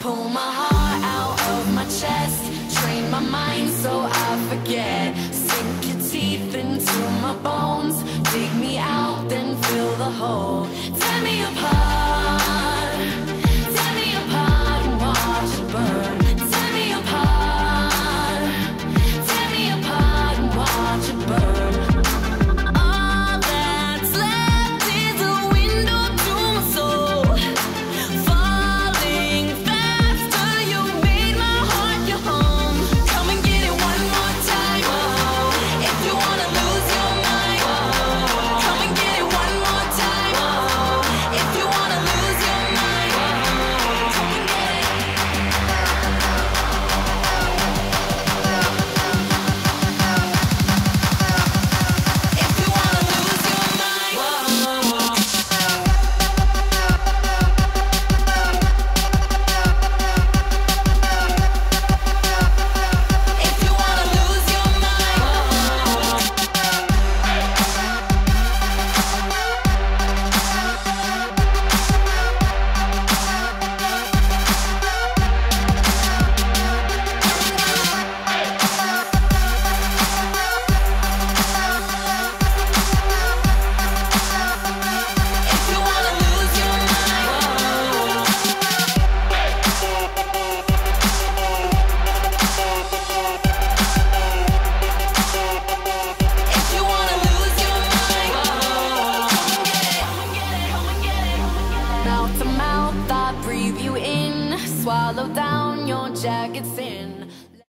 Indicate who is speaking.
Speaker 1: Pull my heart out of my chest, train my mind so I forget. Sink your teeth into my bones, dig me out, then fill the hole. Tear me apart, tear me apart and watch it burn. Tear me apart, tear me apart and watch it burn. All that's left is a window to my soul. Falling faster, you made my heart your home. Come and get it one more time, oh, if you wanna lose your mind. Oh, come and get it one more time, oh, if you wanna lose your mind. Oh, come and get it. If you wanna lose your mind. Whoa. If you wanna lose your mind. If you wanna lose your mind. If you wanna lose your mind. Come and get it, come and get it. Mouth to mouth, I breathe you in, swallow down your jagged sin.